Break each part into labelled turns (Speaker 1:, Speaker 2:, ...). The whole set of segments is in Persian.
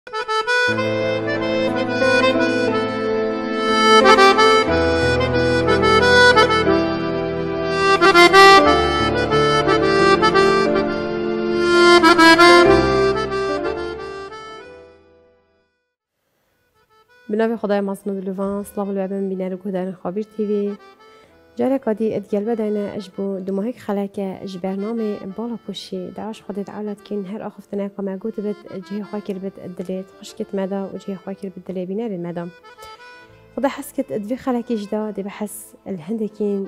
Speaker 1: به نام خدای مصنوع دلوان سلام البابن بینر گودن خابیر تیوی جاره کادی ادگل بدنه اجبو دماهک خلاکه اج برنامه بالا پوشی داش خودت علت کن هر آخفتنه کما گوت بد جه خاکر بد دلیت خشکت مدا و جه خاکر بد دلی بینر مدا خدا حسكت ادفي خلاكي جدا دي بحس الهندكين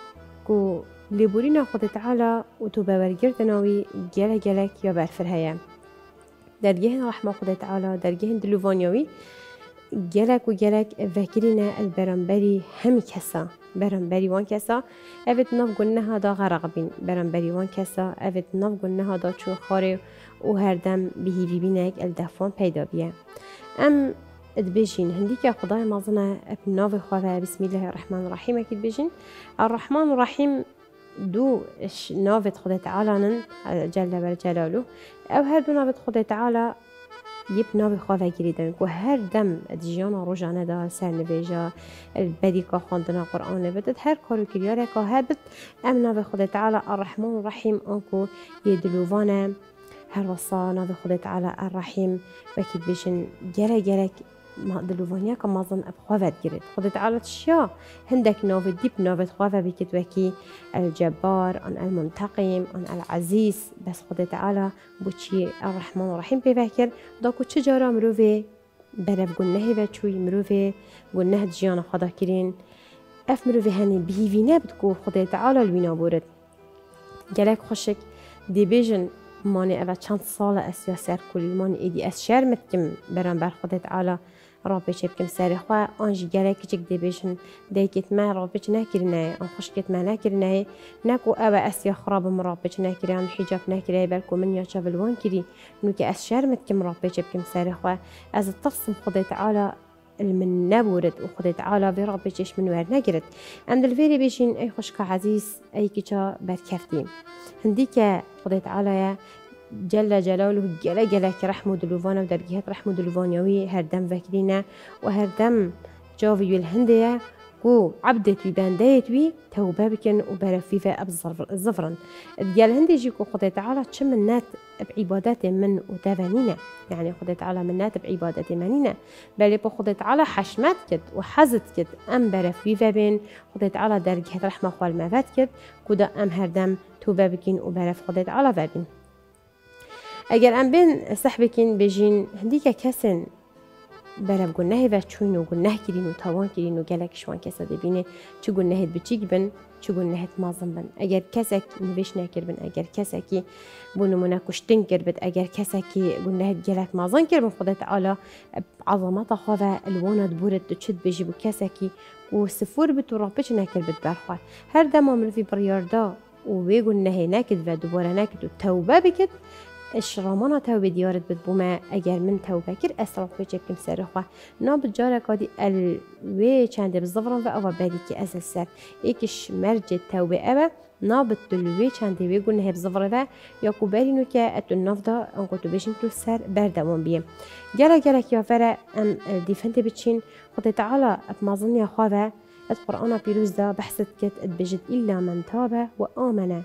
Speaker 1: كو ليبورينا خودت على وتوبا ورگردناوي جلا جلك يا برفرهيا درجهن رحمة خودت على درجهن دلوفانيوي جلك وجلك فكرنا البرنبري هم كسا برنبري وان كسا افت نف قلنا هذا غرقبين برنبري وان كسا افت نف قلنا هذا چون خاري و هردم بهيفي بينك الدفان پیدا بيه ام ادبيجين هنديك خداي مازنا بناف خواه بسم الله الرحمن الرحيم اكيد بيجين الرحمن الرحيم دو نافت خدا تعالى جل جلاله او هر دو نافت خدا تعالى يب ناوي خواه گریدن و هر دم دیجانا روزانه دا سر نویجا بدی که خواندن قرآن بدد هر کارو کریاره که هبت ام ناوی خدا تعالى الرحمن الرحیم آنکو یدلووانه هر وصا ناوی خدا تعالى الرحیم وکید بیشن گره دلووانیا که مازن اب خواه گرید خدا تعالى تشیا هندک ناوی دیب ناوی خواه بکید وکی الجبار ان المنتقم ان العزیز بس خدا تعالى بوچی الرحمن الرحیم بفکر داکو چجارا مروفه برف گنه و چوی مروفه گنه جیان خدا کرین اف مروفه هنی بیوینه بدکو خدا تعالى الوینا بورد گلک خوشک دی بیجن ماني أبا چند سال أسيا سر كل ماني إيدي أس شرمت كم برام بر خدا تعالى رابش بكم سر خوا أنج جالك جك دبيشن ديكت ما رابش ناكرناه أن خشكت ما ناكرناه ناكو أبا أسيا خراب مرابش ناكران حجاب ناكراه بالكو من يا شافلوان كري نوك أس شرمت كم رابش بكم سر خوا أز التصم خدا تعالى المن نبورد وخدا تعالى برابش من ور نجرد عند الفيري بيشين أي خشك عزيز أي كيشا بركفتي هنديك خدا تعالى جل جلاله جلك رحمه دلوفانا ودرجات رحمه دلوفانيوي هردم فكرينا وهردم جافي الهندية كو عبدت وبانديت وي توبة بكن وبرفيفة الزفرن الجل هندي جيكو خدا تعالى تشم النات بعبادات من وتفانينا يعني خدا تعالى من نات بعبادات منينا بل يبقى خدا تعالى حشمت كد وحزت كد ام برفيفة بين خدا تعالى درجات رحمه خوال مفات كد كودا ام هردم توبة بكن وبرف خدا تعالى فابين اگر ام بین صحبکین بجین هندیک کسن برف گناه و چون و گناه کرین و تاوان کرین و گلک شوان کسا دبینه چو گناهت بچیک بن چو گناهت مازم بن اگر کسک نویش نکر بن اگر کسکی بونمونه کشتن کر بد اگر کسکی گناهت گلک مازن کر بن خدا تعالی عظمت خواه الواند بورد تشد بجی بو کسکی و سفور بتو رابش نکر بد برخواه هر دم عمل في برياردا و ويقول نهي ناكد و دوباره ناكد و توبه بكد اشرامانا توبه ديارت بتبوما اگر من توبه كر اسراف بجيبكم سرخوا ناب جارة كادي الوي چنده بالزفران و اوا بريكي اسل سر ايكش مرج التوبه ابا نابت الوي چنده ويقول نهي بزفران ياكو برينو كا اتو النفضة انكو تبشن تو سر بردوان بيه جارة كيافرة ام ديفنت بتشين خد تعالى اتمازن يا خواه القرآن بيروز دا بحثت كت اتبجد إلا من تاب وآمن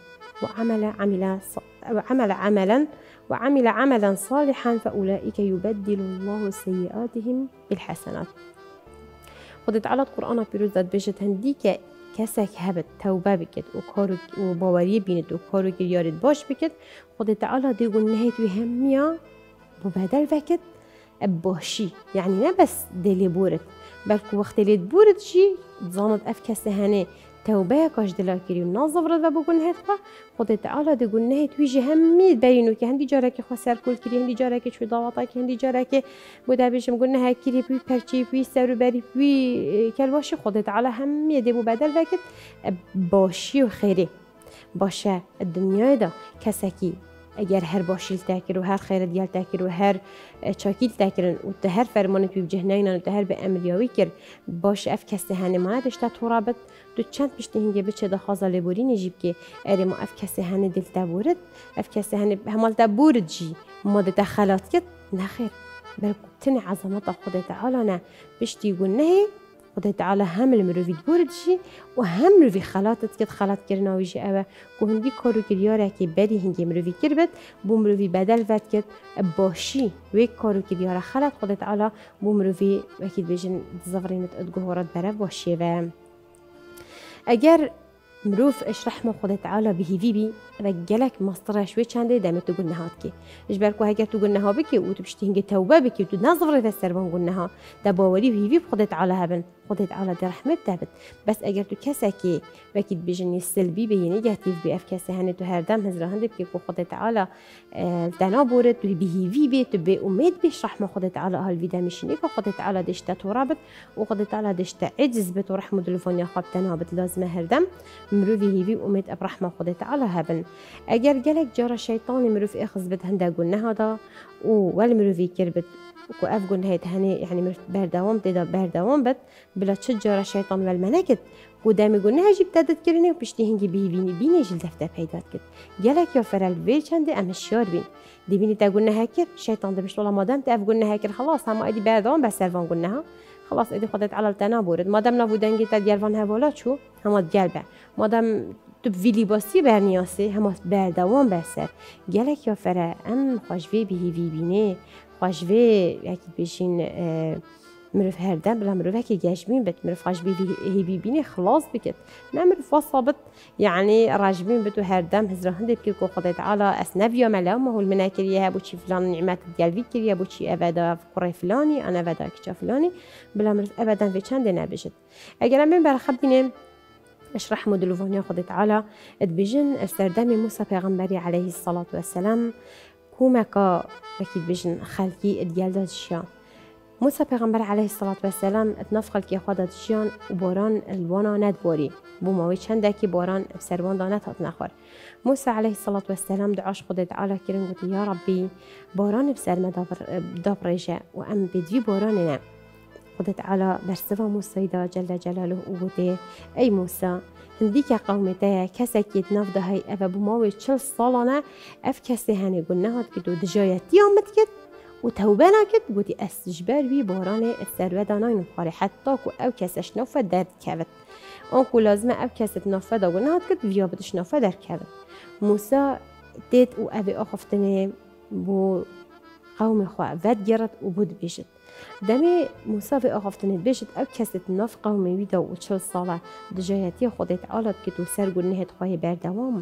Speaker 1: وعمل عملا صالحا فأولئك يبدل الله سيئاتهم بالحسنات خدت على القرآن بيروز دا بجد هنديك كسك هبت توبة بكت وكارو وباوري بينت وكارو كريارت باش بكت خدت على دي قول نهيت وهمية ببدل بكت باشي يعني نه بس دلی بورد بلکه وقتی لید بورد شی زانت افکسته هنه توبه کاش دلا کری و نازورد و بگون هت خود تعالی دی گونه هت ویجی همی برینو که هندی جاره که خسر کل کری هندی جاره که چوی داواتا که هندی جاره که بوده بیشم گونه ها کری بی پرچی بی سر و بری بی کلواشی خود تعالی همی دی بو بدل وقت باشی و خیره باشه الدنیای دا کسکی اگر هر باشیل تاکر و هر خیر دیال تاکر و هر چاکیل تاکرن و ته هر فرمانت بی بجهنین و ته هر به امریاوی کر باش اف کسته هنه ما دشت ترابط دو چند پشت هنگه بچه دا خازا لبوری نجیب که اری ما اف کسته هنه دل تبورد اف کسته هنه همال تبورد جی ما ده تخلات کد نخیر بل تن عظمت خدا تعالى نه بشتي گناه خدا تعالى هم المروفي دبورد شي و هم مروفي خلاتت كد خلات كرناوي جي اوه كو هنگي كارو كريارة كي بري هنگي مروفي كربت بو مروفي بدل ود كد باشي ويك كارو كريارة خلات خدا تعالى بو مروفي وكيد بيجن زفرينت ادگوهارات بره باشي و اگر مروف اش رحمه خدا تعالى بهيفي بي و گلك مصطره شوي چنده دمه تو گناهات كي اش بركو هاگر تو گناها بكي و تو بشتي هنگي توبه بكي و تو نظفره في السربان گناها ده باوري بهيفي بخدا تعالى هبن خدا تعالى ده رحمه دابت بس اگر تو كساكي وكيد بيجني سلبي بي نيجاتيف بي اف كسا هنه تو هر دم هزرا هنده بكي كو خدا تعالى دنا بورد تو بهيفي بي تو بي امید بيش رحمه خدا تعالى هل فيدا مشيني كو خدا تعالى دشتا ترابط و خدا تعالى دشتا عجز بت ورحمه دلفون يا خاب تنابت لازم هر دم مروفي هيفي امید اب رحمه خدا تعالى هبن اگر گلک جارا شیطان مروف اخذ بد هنده گناه دا و ول مروفی کربت و اف گناه هنه يعني مروف بردوام تدا بردوام بد بلا چه جارا شیطان ول منکت و دم گناه جیب تدد کرنه و پشتی هنگی بهیوینی بینه جل دفته پیدات کد گلک یا فرال وی چنده امشیار بین دی بینی تا گناه کر شیطان ده بشت والله مادم تا اف گناه کر خلاص هم ایدی بردوام بس سروان گناه خلاص ایدی خودت على التنابورد مادم نبودنگی تا دیالوان هوالا چو همات گلبه مادم تو ویلی باسی برنیاسه همه بردوام برسر گلک یا فره ام خوشوی بهیوی بینه خوشوی یکی بشین مروف هر دم بلا مروف هکی گشبین بد مروف خوشوی بهیوی بینه خلاص بکت نه مروف وصابت يعني راجبين بتو هردم هزرهند بكيكو خدا تعالى اسنبيا ملا ما هو المناكريه ابو شي فلان نعمات ديال فيكريا ابو شي ابدا في قري فلاني انا ابدا كيشا فلاني بلا مروف ابدا في چند نبجت اگر من برخبدينه اشرح مدلوفانيا خدا تعالى ادبجن استردام موسى پیغمبري عليه الصلاة والسلام كومكا اكيد بجن خلقي اديال دادشيان موسى پیغمبر عليه الصلاة والسلام اتناف خلقي خدا دادشيان وباران الوانا ندباري بوماوي چندكي باران بسروان دانت هات نخور موسى عليه الصلاة والسلام دعاش خدا تعالى كرن قلت يا ربي باران بسر داب رجاء وام بدوي باراننا خدا تعالى برسوا موسى دا جل جلاله وقوته أي موسى هنديك قومته كسك يتناف ده هاي أبا بماوي 40 صالانة أف كسي هاني قلناها كدو دجايتي عمت كد وتوبانا كد قوتي أسجبار بي باراني السروة داناين مخاري حتى كو أو كسش نوفا دارد كابت أنكو لازمة أو كسة نوفا دا قلناها كد فيا بدش نوفا دار كابت موسى تيت و أبي أخفتني بو قوم خواه ود گرد و بود بیشت دمی موسی و آخفتنید بیشت او کست ناف قومی ویدا و 40 ساله دجایتی خودت عالت که تو سر گنهت خواهی بردوام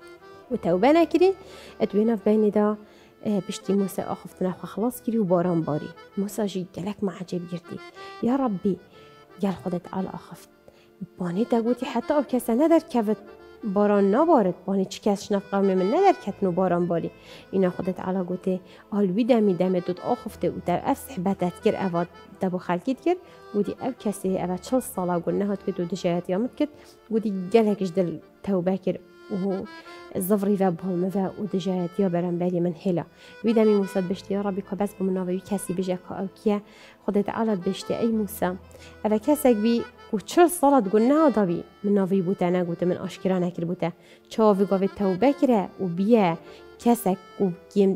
Speaker 1: و توبه نکری اتویناف بین دا بشتی موسی آخفتنه خواه خلاص کری و باران باری موسی جی گلک معجب گردی یا ربی گل خودت عال آخفت بانی دا گوتی حتی او کسه ندر کفت باران نبارد بانی چی کس شنف قومی من ندر کتنو باران باری اینا خودت علا گوته آلوی دمی دود آخفته و در اف صحبتت کر اواد دبو خلکید کر گوتی او کسی اواد 40 ساله گل نهاد که دو دشایت یامد کد گوتی گلکش دل توبه کر و الظفري ذا بهالمذا ودجايت يا برنبالي من هلا ويدامي موسى بشتي يا ربي كبس بمناوي كاسي بجاك أو كيا خدت على بشتي أي موسى أبا كاسك بي وشل صلاة قلنا ضبي من نافي بوتانا قلت من أشكرانا كر بوتا شافي قافي توبة كرا وبيا كاسك وكيم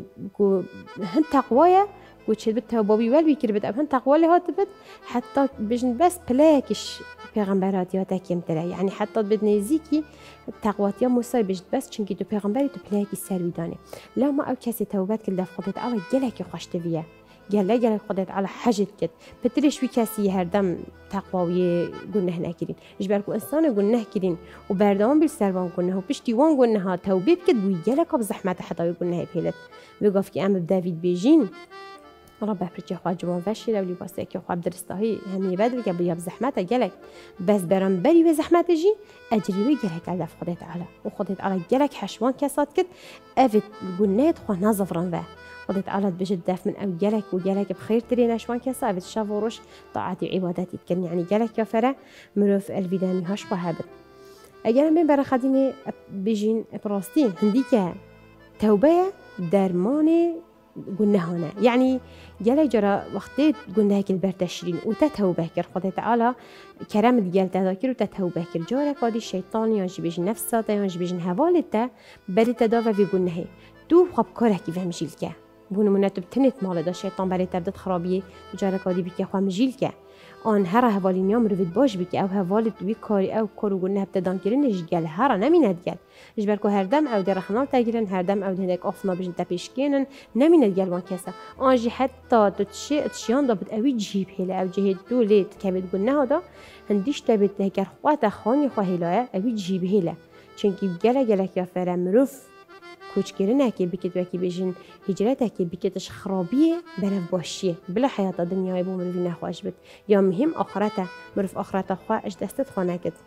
Speaker 1: هن تقوايا وتشد بالتوبة والبي كربت أب هن تقوى اللي هاتبت حتى بجن بس بلاكش پیغمبرات یا تکیم تره یعنی حتی بدنی زیکی تقوات یا موسی بجد بس چونکی تو پیغمبری تو پلاکی سروی دانه لما او کسی توبت کل دف خودت علا گلک خوشت ویه گلک خودت علا حجت کد پترش وی کسی هر دم تقواوی گنه نکرین اجبر کو انسان گنه کرین و بردام بیل سروان گنه و پشتی وان گنه ها توبیت کد وی گلک اب زحمت حتی گنه پیلت وگاف که ام بدوید بیجین رب برجع خوا جوان فشل ولي بس كي خوا بدرستهي همي بدل قبل يا بزحمته جلك بس برم بري بزحمته جي اجري وجلك على خدت على وخدت على جلك حشوان كاسات كد افت قلنات خوا نظفرن به خدت على بجد داف من او جلك وجلك بخير ترينا شوان كاسات افت شافوروش طاعتي عباداتي تكن يعني جلك يا فرا مروف الفيداني هاش وهابت اجل من برا خديني بيجين براستين هنديك توبه درمانه قلناهنا يعني جل جرى وقتي قلنا هيك البرتشرين وتتوبه كر خدای تعالی كرم ديال تذاكر وتتوبه كر جارك قادي الشيطان ينجي بيجن نفسه ينجي بيجن هوالته بري تدافع في قلناه تو خب كارك فهمشيلك بونو منت بتنت مال دا شیطان برای تبدت خرابیه جاره کادی بی که خواه مجیل که آن هر هوالی نیام روید باش بی که او هوالی بی کاری او کارو گونه هبتدان کرنش گل هر نمیند گل جبر که هر دم او در خنال تگیرن هر دم او دهنک آفنا بجن تپیش کنن نمیند گل وان کسا آنجی حتی تشیان دا بد اوی جیب هله او جهید دو لیت که بید گونه دا هندیش تبید دهگر خواه خانی خواه هلاه اوی جیب هله چونکی گله که فره مروف کوچ کردن که بکت وکی بجن هجرت که بکتش خرابیه برای باشیه بلا حیات دنیای بو مروی نخواهش بد یا مهم آخرته مروف آخرته خواه اش دستت خانه کد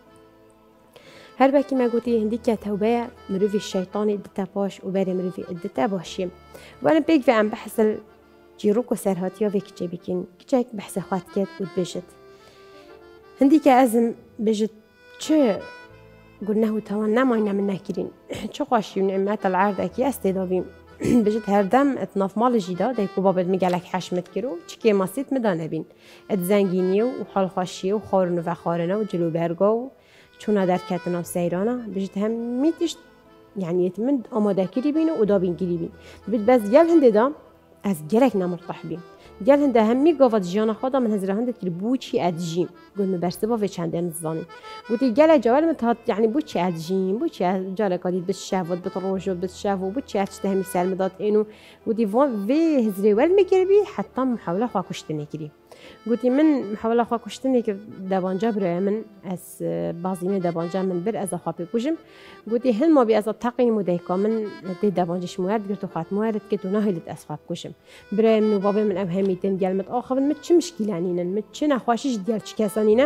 Speaker 1: هر بکی ما گوتی هندی که توبه مروی الشیطان ادتا باش و برای مروی ادتا باشیه وانا بیگ و ام بحثل جیروک و سرهاتی ها وکی چه بکن کچک بحث خواهد کد و بجد هندی که ازم بجد چه قلناه توان نماينا من ناكرين شو قاشي نعمات العرض اكي استدابيم بجد هردم اتناف مال جيدا دايكو بابد ميقالك حشمت كرو چكي ماسيت مدانبين اتزنگينيو وحال خاشيو وخارنو وخارنا وجلو برگاو چونا در كتنا وسيرانا بجد هم ميتش يعني يتمند آماده كري بينو ودابين كري بين بجد بس جال هنده دا از گرك نمرتاح بين جال هنده همی گاوات جیانا خدا من هزره هنده که بوچی ادجیم گل مبرسه با چنده نزانی گویی گل جوال متهات يعني بوچی ادجیم بوچی جال کادید بتشافت بتروجو بتشافو بوچی اشته همی سرمدات اینو گویی وان وی هزره ول میکردی حتی محاوله خوا کشتنی کردی گویی من محاوله خوا کشتنی که دبانجا برای من از بازینه دبانجا من بر از خواهی کشم گویی هل ما بی از تقین مدیکا من دبانجش موارد گرت و خات موارد که تو نهیلت از خواهی کشم برای من و بابا من ابهمی تن ديال متآخر مت چه مشكلانينا مت چه نخواشش ديال چه كسانينا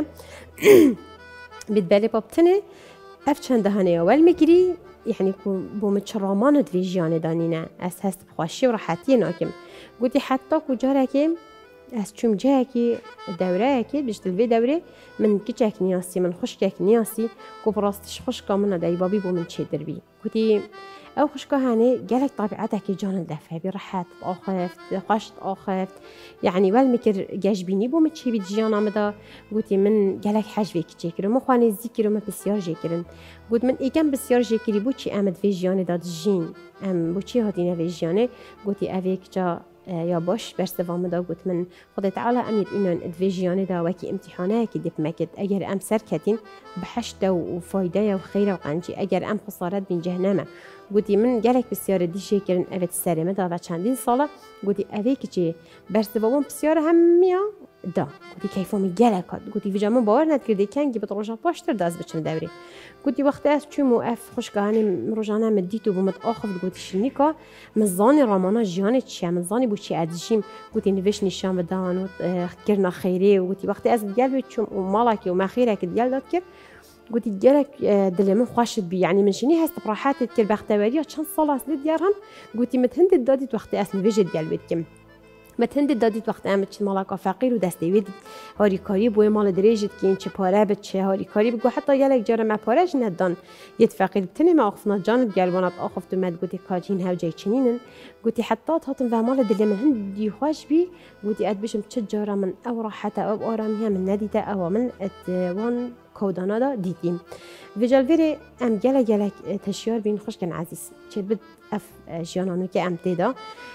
Speaker 1: بتبالي بابتنه اف چند هانه اول میگیری يعني بو متشرامان دفيجيان دانينا اس هست بخواشي وراحتي ناكم قلتي حتى كجاره كي اس چوم جاكي دوره كي بجت الفي دوره من كيچك نياسي من خشكك نياسي كو براستش خشكا من داي بابي بو من چه دربي قلتي او خشكا هاني قالك طبيعتك جان الدفع براحت اخفت خشت اخفت يعني والمكر جاجبيني بو متشي بيجيانا مدا قلتي من قالك حاج فيك تشكر مو خواني ذكر ما بسيار جيكرن قلت من ايكم بسيار جيكري بوچي امد فيجياني داد جين ام بوچي هاتينا فيجياني قلتي افيك جا يا باش برسوام دا قلت من خدا تعالى امير اینان ادویجیانه دا وکی امتحانه که دیپ مکد اگر ام سر کتین بحشت و فایده و خیر و قنجی اگر ام خسارت بین جهنمه قلتي من جالك بسيارة دي شكرن أبد السلامة دا وچندين صالة قلتي أبيك جي برسوام بسيارة هميا دا قلتي كيفهم جالك قلتي في جامون باور نتكردي كان جبت رجع باشتر داز بچم دوري قلتي وقت اس چومو اف خوشگاهاني رجعنا مديتو بمتآخف قلتي شنيكا مزاني رامانا جياني تشي مزاني بوشي ادجيم قلتي نفش نشان بدان كرنا خيري وقلتي وقت اس ديال بچوم ومالك وما خيرك ديال دات كر قلتي جالك دلمن خواشت بي يعني من شني هست براحات كل بختواريا چند سال اصل ديارهم قلتي متهند داديت وقت اس نفش ديال بيتكم متهند دادیت وقت امت چه مالک فقیر و دستیوید هاری کاری بوی مال دریجت که این چه پاره بد چه هاری کاری بگو حتی یالک جاره ما پارهش ندان یت فقیر بتنی ما آخفنا جانب گلوانات آخفت و مد گوتی کاجین هاو جای چنینن گوتی حتی هاتم و مال دلی من هندی خوش بی گوتی اد بشم چه جاره من او راحته او آرامی من ندیده او من اتوان کودانا دا دیدیم ویجالویری ام گلک تشیار بین خوش کن عزیز چه بد اف جانانو که ام دیدا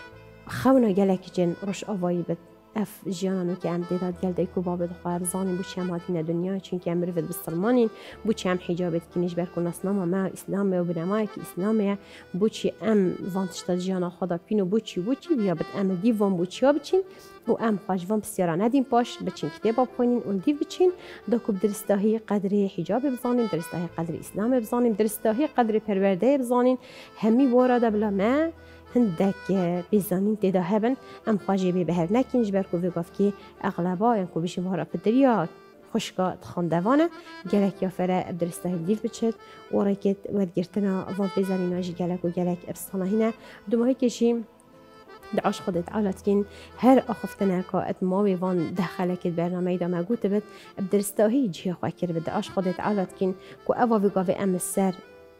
Speaker 1: خونا جالك جن رش أوایی بد اف جیانو که ام دیداد گل دیکو بابد خواب زانیم بو چه مادین دنیا چون که ام رفت بسلمانین بو چه ام حجابت کنیش برکن اسلام ما اسلام و بنمای که اسلامه بو چه ام وانتشت جیانا خدا پینو بو چی بیا بد ام دیوان بو چیا بچین و ام خواج وان بسیارا ندیم پاش بچین کتاب بخونین و دیو بچین دکوب درستاهی قدر حجاب بزانیم درستاهی قدر اسلام بزانیم درستاهی قدر پرورده بزانیم همی وارد بلا ما هندك بيزانين تدا هبن ام خواجي بي بهر نكينج بركو ويقف كي اغلبا ينكو بيشي مهارا بدريا خوشكا تخاندوانه جالك يافره بدرسته ديف بتشد وريكت ودگرتنا وان بيزانين جي جالك وجالك ابسطانا هنا دوماهي كشي دعاش خودت عالتكين هر اخفتنا كا اتماوي وان دخلك البرنامج دا ما قلت بد بدرستاهي جي خواكر بدعاش خودت عالتكين كو اوا ويقف ام السر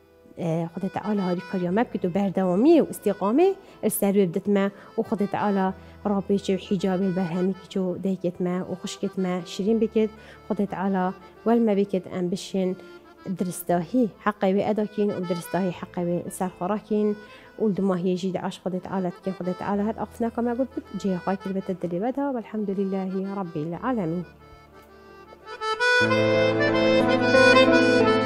Speaker 1: خدا تعالى هاري كاريا مبكت وبردوامي واستقامة السر بدت ما وخدا تعالى رابيش وحجاب البرهمي كيشو ديكت ما وخشكت ما شيرين بكت خدا تعالى والما بكت ام بشين درستاهي حقي بأداكين ودرستاهي حقي بسر خراكين ولدما هي جي دعاش خدت عالت كي خدت عالة هاد أقفنا كما قلت جي خواي كلبت الدلي بدها والحمد لله رب العالمين.